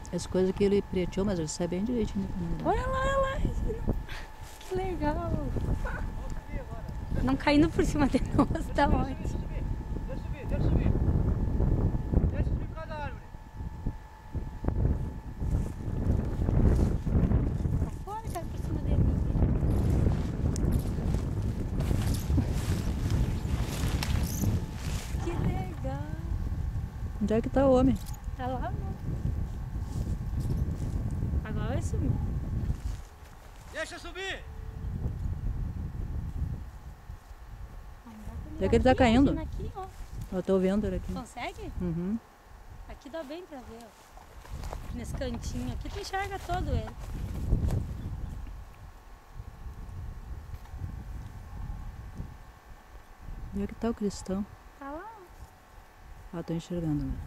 As coisas que ele preteou, mas ele sai bem direitinho. Olha lá, olha lá. Que legal. Não caindo por cima de nós, tá ótimo. Deixa subir. Deixa subir por causa da árvore. Fora, cai por cima de mim. Que legal. Onde é que tá o homem? Tá lá, não. Agora vai subir. Deixa subir. Onde é que ele tá caindo? Aqui, ó. Eu tô vendo ele aqui. Consegue? Uhum. Aqui dá bem pra ver, ó. Nesse cantinho aqui tu enxerga todo ele. Onde é que tá o cristão? Tá lá. Ah, tô enxergando. Né?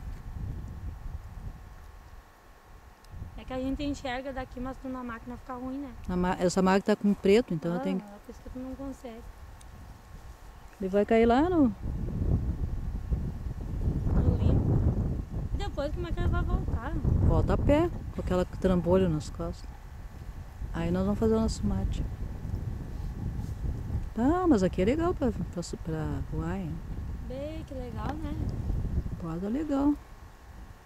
É que a gente enxerga daqui, mas na máquina fica ruim, né? Essa máquina tá com preto, então eu tenho que... É por isso que tu não consegue. Ele vai cair lá no... No limpo. E depois como é que ele vai voltar? Volta a pé, com aquela trambolho nas costas. Aí nós vamos fazer o nosso mate. Tá, mas aqui é legal pra voar, hein? Bem, que legal, né? Pousada legal.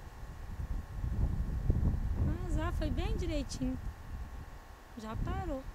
Mas foi bem direitinho. Já parou.